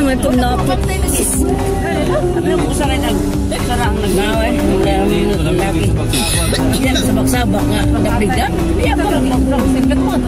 naman ito napot. Ano po sa rin sarang nag-away? Yan sa bagsabak nga. Nagbigan? Iya pa lang magpapagsigat mo.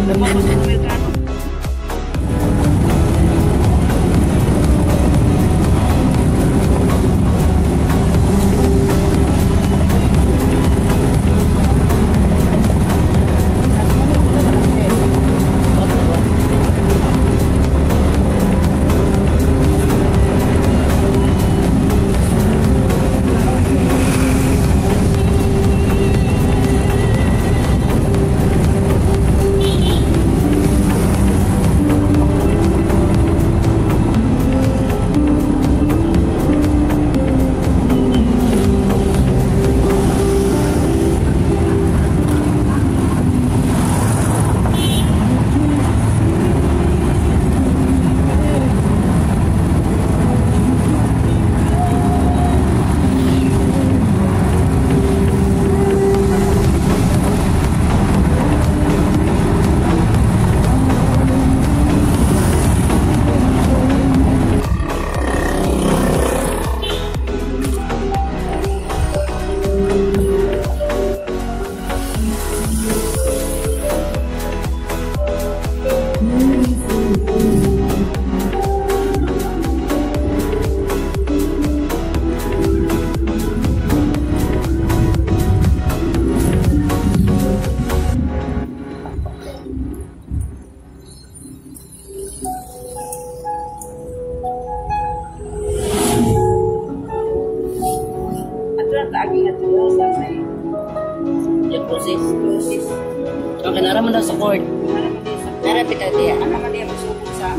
Okay, naraman daw sa court. Narapit na diya. Ano ka diya masukot sa...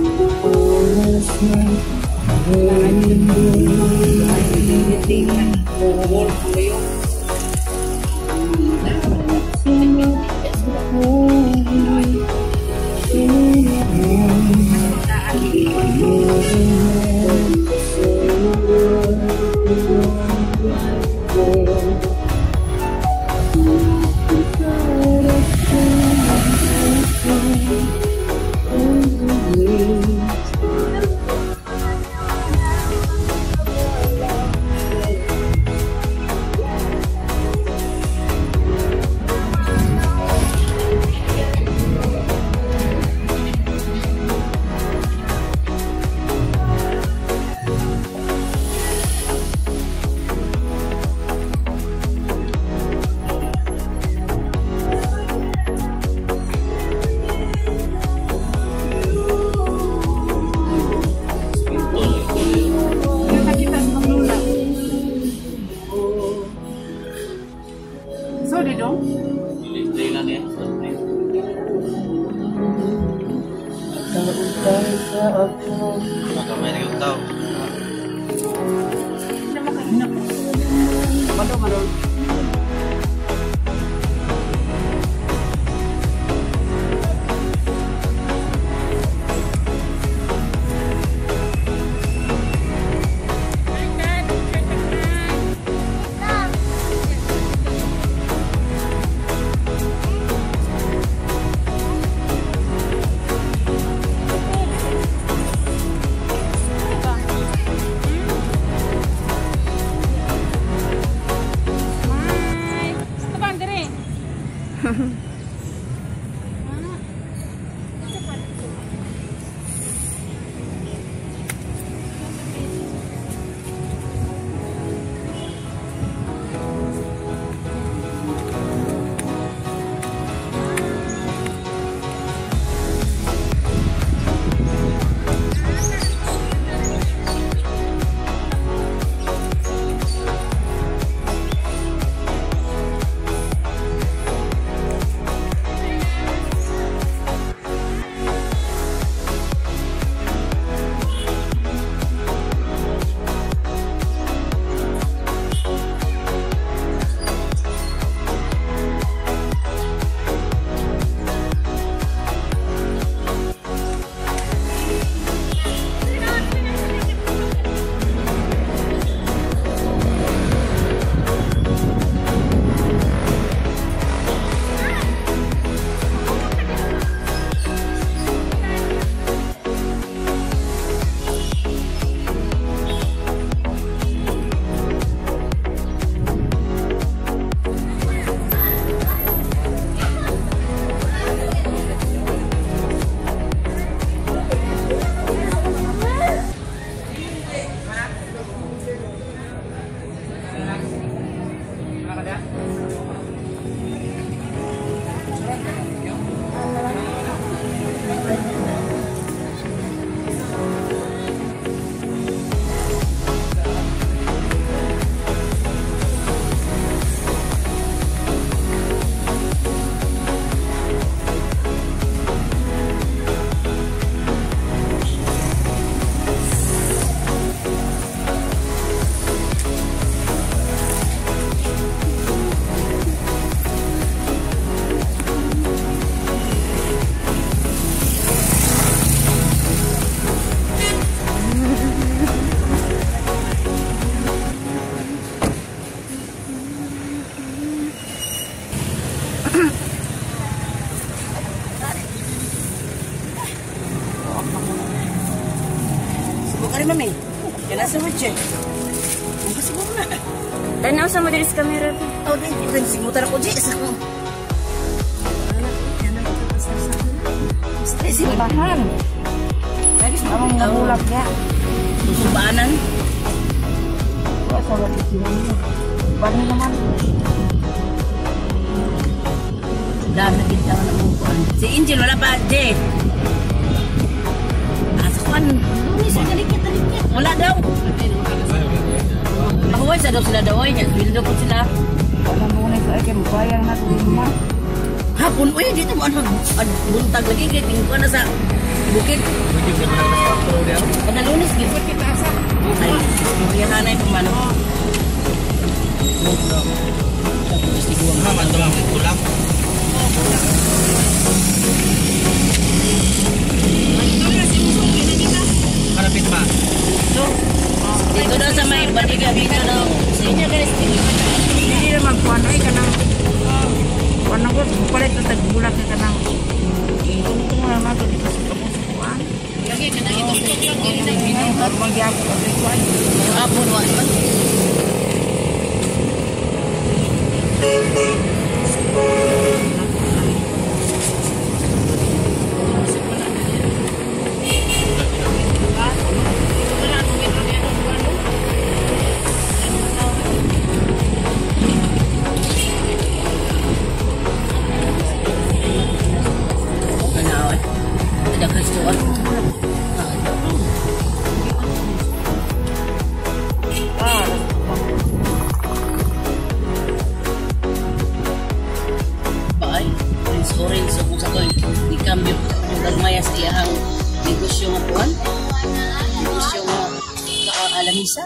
mami. Kaya nasa wajah. Ang siguro na. Tanaw sa mo diri sa camera. Oh, di ko simutan ako di sa ko. Stress yung bahan. Lagi sa mga nabulak niya. Susubanan. Wala sa wala tikiran niya. Bani naman. Dami kita na bukuan. Si Angel wala pa, Jay. Asukan. Lunis sa galikit. Wala daw. Mahuway sa daw sila daw. Bildo po sila. Wala mo na ito ay kaya mabayang na tuwing mo. Hapon, uy, dito mo ano, buntag lagi, kaya tingin ko na sa bukid. Panalunis, gipot kita asa. Ay, yung hanay pumano. Tapos tiguang naman, tulang tulang. Harapit ba? Dito daw sa may baliga, dito daw. Sa inyo guys, Hindi naman kuwan ay kanang kuwan ko palit na tagbulak ka kanang ito nga naman dito sa kapusuan. lagi ka na ito. At magyapon ang kuwan. Hapon, wala man. Orange so kung sa ko i-cambio yung gagmaya sa iyahang negosyo nga puwan, negosyo nga alamisa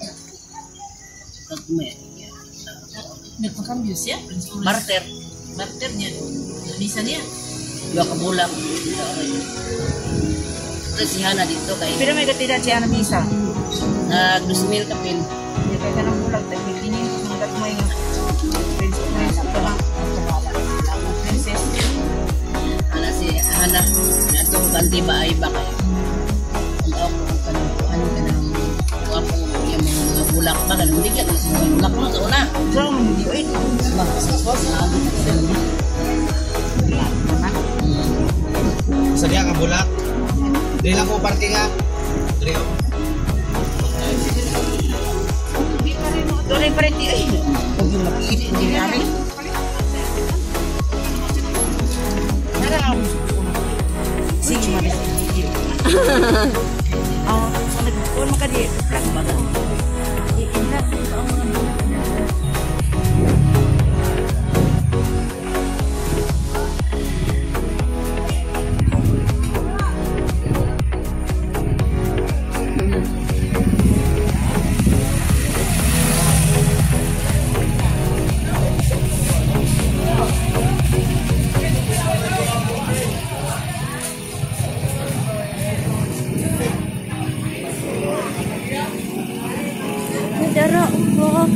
gagmaya Nagpakambyo siya? barter Barter niya. Lamisa niya. dua ka bulang ito si Hana dito kay Pero may katidan siya na misa. 2,000 kapin Hindi kaya ka ng bulag dahil hindi ko mga may princess ito lang. Princess. ana si Hana ato kanti ba ay ba kay ang ako ano ka nang wapo yung mga bulak pa kan hindi ka bulak mo sa una So, hindi ko ito. Sa diya ka bulak. Dili lang ko parking ha. Dili ko. Doon pa rin di ay. Huwag yung makikita, hindi namin. Sige, maris. Oh, so nagkuhan mo ka di. Plak ba ka? Iinlat. Dara, wak.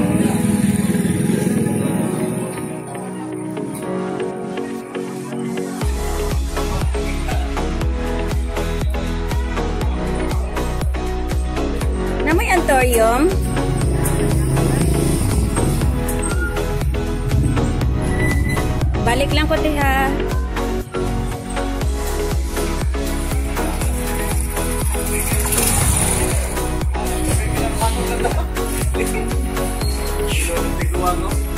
Namoy antorium. Balik lang ko tiha. Ano?